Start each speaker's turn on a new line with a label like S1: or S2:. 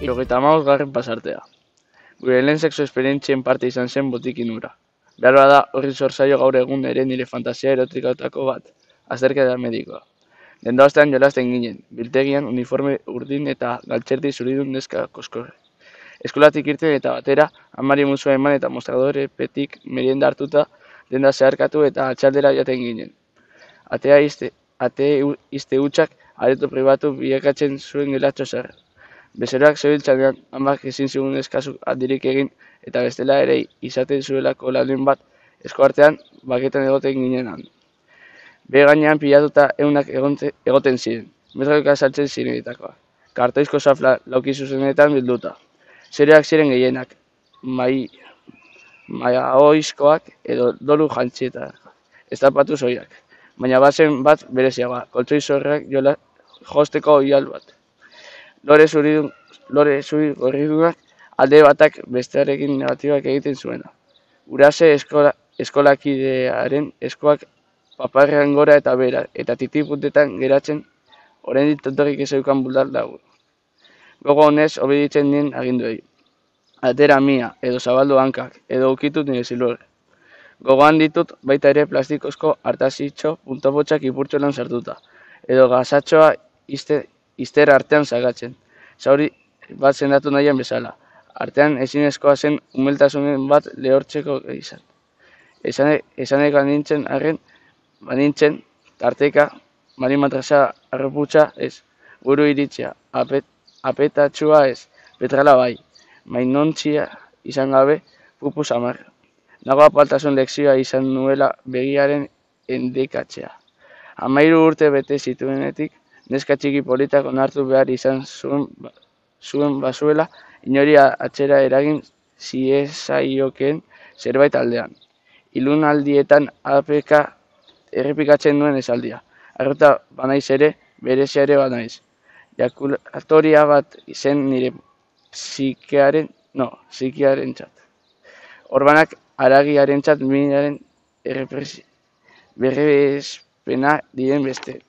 S1: 75. pasartea. Gure lehen sexu esperientzien parte izan zen botikin hura. Behar da horri zor zaio gaur egun ere nire fantasia erotikatako bat, azterketa medikoa. Dendaostean jolasten ginen, biltegian uniforme urdin eta galtzerdi zuridun neska koskorre. Eskolatik irten eta batera, amari musua eman eta mostradorepetik merienda hartuta, denda zeharkatu eta atxaldera jaten ginen. Ate izte hutsak areto pribatu bilakatzen zuen gelatxo zerra. Bezeroak zebiltzanean, amak ezin zigun eskazu handirik egin eta bestela ere izaten zuelako lanen bat eskuartean baketan egoten ginenan. Behe gainean pilatuta eunak egoten ziren, metroika saltzen zirenetakoak. Kartoizko zafla lauki zuzenetan bilduta. Zereak ziren gehienak, mahaoizkoak edo dolu jantzietak, estapatu zoiak. Baina bazen bat bereziagoa, koltzoi zorrak josteko oihal bat. Lore zuri gorridunak alde batak bestearekin negatibak egiten zuena. Gurase eskolakidearen eskoak paparrean gora eta bera, eta titiputetan geratzen oraindik tontorik ez eukan buldar lagu. Gogo honez obeditzen nien aginduei. Atera mia, edo zabaldu hankak, edo ukitut nire zilurre. Gogoan ditut baita ere plastikozko hartazitxo puntopotxak ipurtxolan sartuta, edo gazatxoa izter artean zagatzen. Zauri bat sendatu nahian bezala. Artean ezinezkoa zen umeltasunen bat lehortzeko izan. Esanek banintzen arren, banintzen, tarteka, marimatrasa arroputxa ez, buru iritzia, apetatxua ez, petrala bai, mainontzia izan gabe, pupu samarra. Nago apaltasun lekzioa izan nuela begiaren endekatzea. 13 urte bete zituenetik, neska txiki politak onartu behar izan zuen bazuela, inori atzera eragin ziezaiokeen zerbait aldean. Ilunaldietan apeka errepikatzen nuen esaldia. Arrota banaiz ere, berezia ere banaiz. Jakulatoria bat izen nire psikiaren txat. Orbanak aragiaren txat minaren berrezpena diren beste.